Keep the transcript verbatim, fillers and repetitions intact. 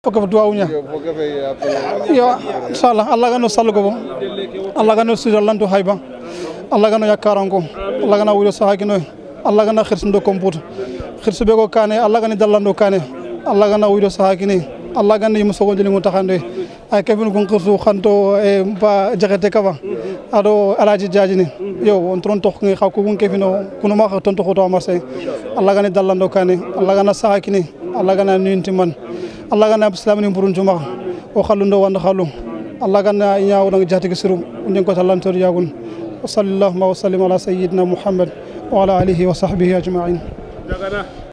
Foka duawnya ya inshallah Allah gano salgo Allah gano sujalanto hayba Allah gano yakaranko Allah gano wulo sahakino Allah gano khirsundo komput khirsube ko kane Allah gano dallando kane Allah gano wulo sahakini Allah gano yimusogo jeli mutakhande ay kefin ko khirsu khanto e ba jaxete kaba ado alaji jajini yo on tron tok ngi xawko gun kefino kuno ma xaton to xoto marse Allah gano dallando kane Allah gano sahakini Allah gano nunti man Allah gana islam ni burun juma o khallundo wanda khallu Allah gana nyaaw nang jati gisirum ndin ko talantor yagun sallallahu wa sallim ala sayyidina Muhammad wa ala alihi wa sahbihi ajma'in.